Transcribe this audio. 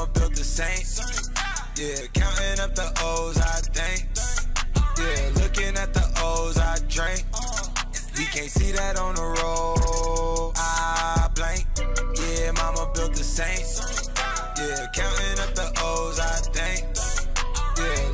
mama built the Saints. Yeah, counting up the O's, I think. Yeah, looking at the O's, I drink. We can't see that on the road, I blank. Yeah, mama built the Saints. Yeah, counting up the O's, I think. Yeah,